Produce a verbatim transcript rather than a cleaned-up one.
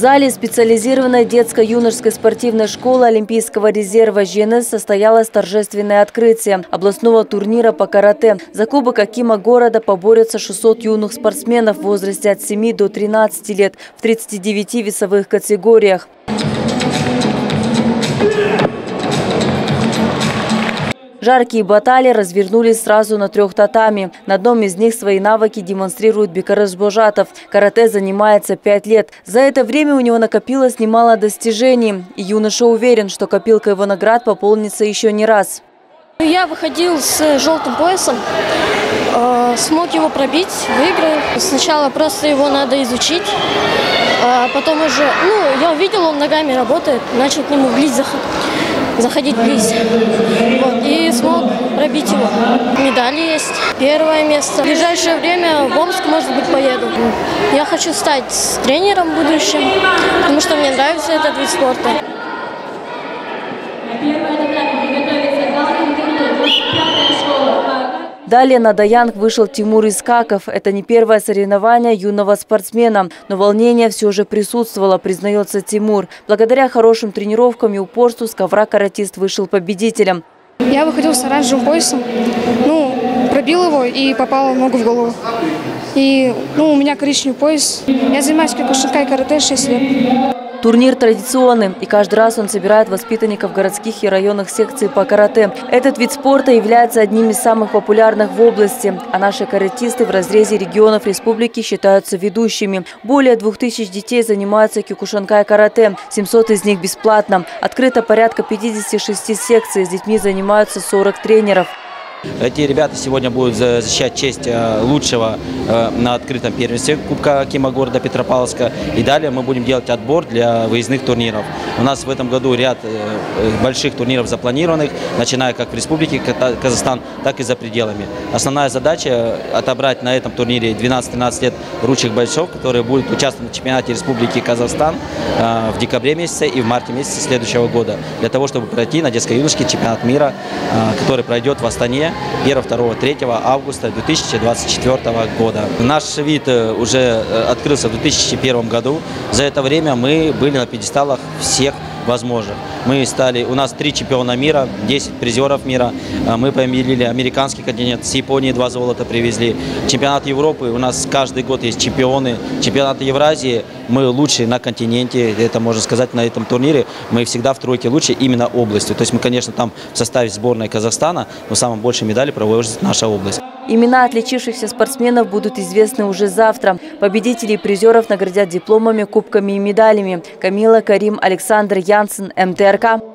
зале специализированной детско-юношеской спортивной школы Олимпийского резерва «Женес» состоялось торжественное открытие областного турнира по карате. За кубок Акима города поборются шестьсот юных спортсменов в возрасте от семи до тринадцати лет в тридцати девяти весовых категориях. Жаркие баталии развернулись сразу на трех татами. На одном из них свои навыки демонстрирует Бекарыс Божатов. Карате занимается пять лет. За это время у него накопилось немало достижений. И юноша уверен, что копилка его наград пополнится еще не раз. Я выходил с желтым поясом, э, смог его пробить, выиграл. Сначала просто его надо изучить, а потом уже, ну, я увидел, он ногами работает, начал к нему вблизь заходить. заходить близ. Вот, и смог пробить его. Медали есть. Первое место. В ближайшее время в Омск, может быть, поеду. Я хочу стать тренером в будущем, потому что мне нравится этот вид спорта. Далее на Даянг вышел Тимур Искаков. Это не первое соревнование юного спортсмена, но волнение все же присутствовало, признается Тимур. Благодаря хорошим тренировкам и упорству с ковра каратист вышел победителем. Я выходил с оранжевым поясом, ну, пробил его и попал ногу в голову. И ну, у меня коричневый пояс. Я занимаюсь кёкушинкай карате шесть лет. Турнир традиционный, и каждый раз он собирает воспитанников городских и районных секций по карате. Этот вид спорта является одним из самых популярных в области, а наши каратисты в разрезе регионов республики считаются ведущими. Более двух тысяч детей занимаются кёкушинкай карате, семьсот из них бесплатно. Открыто порядка пятидесяти шести секций, с детьми занимаются сорок тренеров. Эти ребята сегодня будут защищать честь лучшего на открытом первенстве Кубка Акима города Петропавловска. И далее мы будем делать отбор для выездных турниров. У нас в этом году ряд больших турниров запланированных, начиная как в Республике Казахстан, так и за пределами. Основная задача – отобрать на этом турнире двенадцать-тринадцать лет ручек бойцов, которые будут участвовать на чемпионате Республики Казахстан в декабре месяце и в марте месяце следующего года, для того, чтобы пройти на детско-юношеский чемпионат мира, который пройдет в Астане первого, второго, третьего августа две тысячи двадцать четвёртого года. Наш вид уже открылся в две тысячи первом году. За это время мы были на пьедесталах всех возможных. Мы стали, у нас три чемпиона мира, десять призеров мира. Мы победили американский континент, с Японии два золота привезли. Чемпионат Европы, у нас каждый год есть чемпионы. Чемпионат Евразии, мы лучшие на континенте, это можно сказать, на этом турнире. Мы всегда в тройке лучше именно областью. То есть мы, конечно, там в составе сборной Казахстана, но самые большие медали проводит наша область. Имена отличившихся спортсменов будут известны уже завтра. Победителей и призеров наградят дипломами, кубками и медалями. Камила, Карим, Александр, Янсен, МТРК.